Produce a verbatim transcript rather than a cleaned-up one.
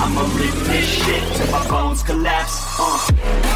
I'ma rip this shit till my bones collapse. Uh.